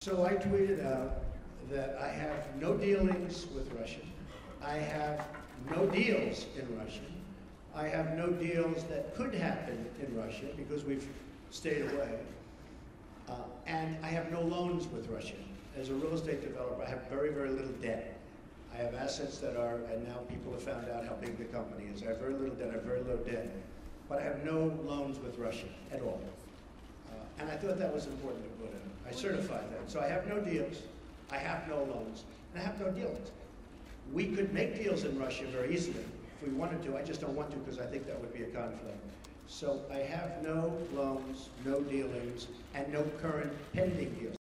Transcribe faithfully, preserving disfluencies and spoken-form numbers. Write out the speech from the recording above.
So I tweeted out that I have no dealings with Russia. I have no deals in Russia. I have no deals that could happen in Russia because we've stayed away. Uh, and I have no loans with Russia. As a real estate developer, I have very, very little debt. I have assets that are, and now people have found out how big the company is. I have very little debt, I have very low debt. But I have no loans with Russia at all. Uh, and I thought that was important to put in. I certified that. So I have no deals, I have no loans, and I have no dealings. We could make deals in Russia very easily if we wanted to. I just don't want to because I think that would be a conflict. So I have no loans, no dealings, and no current pending deals.